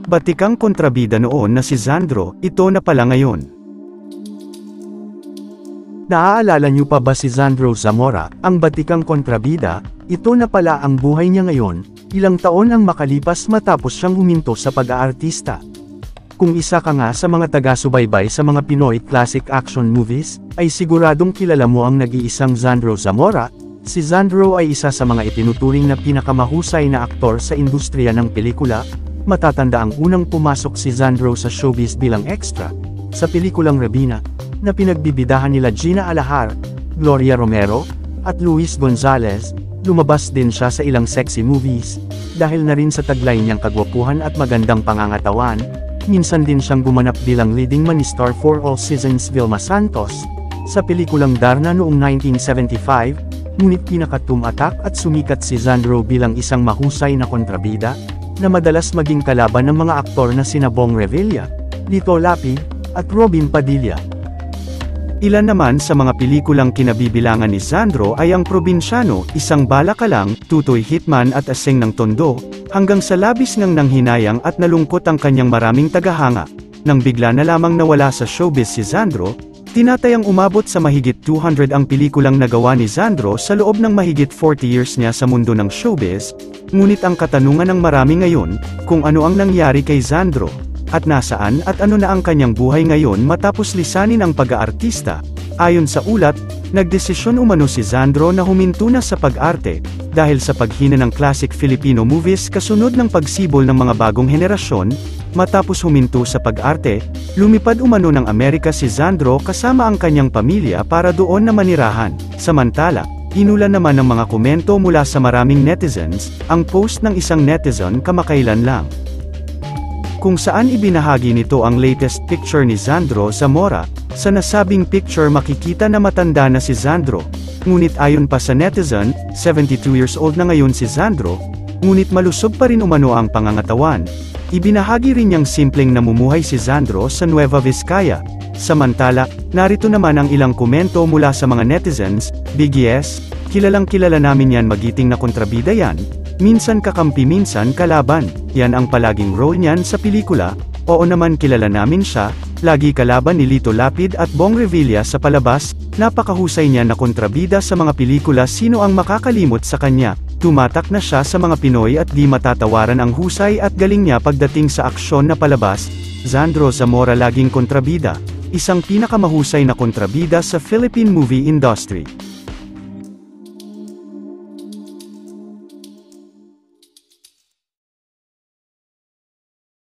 batikang kontrabida noon na si Zandro, ito na pala ngayon. Naaalala niyo pa ba si Zandro Zamora, ang batikang kontrabida? Ito na pala ang buhay niya ngayon, ilang taon ang makalipas matapos siyang huminto sa pag-aartista. Kung isa ka nga sa mga taga-subaybay sa mga Pinoy classic action movies, ay siguradong kilala mo ang nag-iisang Zandro Zamora. Si Zandro ay isa sa mga itinuturing na pinakamahusay na aktor sa industriya ng pelikula. Matatanda ang unang pumasok si Zandro sa showbiz bilang extra, sa pelikulang Rabina, na pinagbibidahan nila Gina Alahar, Gloria Romero, at Luis Gonzalez. Lumabas din siya sa ilang sexy movies, dahil na rin sa taglay niyang kagwapuhan at magandang pangangatawan. Minsan din siyang gumanap bilang leading man ni Star for All Seasons Vilma Santos, sa pelikulang Darna noong 1975, ngunit pinakatumatak at sumikat si Zandro bilang isang mahusay na kontrabida, na madalas maging kalaban ng mga aktor na sina Bong Revilla, Lito Lapid, at Robin Padilla. Ilan naman sa mga pelikulang kinabibilangan ni Zandro ay ang Probinsyano, Isang Bala Ka Lang, Tutoy Hitman at Asing ng Tondo, hanggang sa labis ngang nanghinayang at nalungkot ang kanyang maraming tagahanga. Nang bigla na lamang nawala sa showbiz si Zandro, tinatayang umabot sa mahigit 200 ang pelikulang nagawa ni Zandro sa loob ng mahigit 40 years niya sa mundo ng showbiz, ngunit ang katanungan ng marami ngayon, kung ano ang nangyari kay Zandro, at nasaan at ano na ang kanyang buhay ngayon matapos lisanin ang pag-aartista. Ayon sa ulat, nagdesisyon umano si Zandro na huminto na sa pag-arte, dahil sa paghina ng classic Filipino movies kasunod ng pagsibol ng mga bagong henerasyon. Matapos huminto sa pag-arte, lumipad umano ng Amerika si Zandro kasama ang kanyang pamilya para doon na manirahan. Samantala, inulan naman ng mga komento mula sa maraming netizens, ang post ng isang netizen kamakailan lang, kung saan ibinahagi nito ang latest picture ni Zandro Zamora. Sa nasabing picture makikita na matanda na si Zandro, ngunit ayon pa sa netizen, 72 years old na ngayon si Zandro, ngunit malusog pa rin umano ang pangangatawan. Ibinahagi rin niyang simpleng namumuhay si Zandro sa Nueva Vizcaya. Samantala, narito naman ang ilang komento mula sa mga netizens. BGS, kilalang kilala namin yan, magiting na kontrabida yan. Minsan kakampi minsan kalaban, yan ang palaging role niyan sa pelikula. Oo naman, kilala namin siya, lagi kalaban ni Lito Lapid at Bong Revilla sa palabas, napakahusay niya na kontrabida sa mga pelikula, sino ang makakalimot sa kanya. Tumatak na siya sa mga Pinoy at di matatawaran ang husay at galing niya pagdating sa aksyon na palabas. Zandro Zamora laging kontrabida, isang pinakamahusay na kontrabida sa Philippine movie industry.